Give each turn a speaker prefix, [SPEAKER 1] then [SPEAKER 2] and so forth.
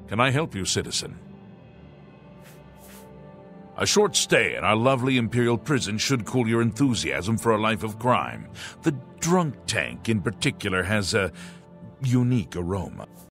[SPEAKER 1] Can I help you, citizen? A short stay in our lovely Imperial prison should cool your enthusiasm for a life of crime. The drunk tank, in particular, has a unique aroma.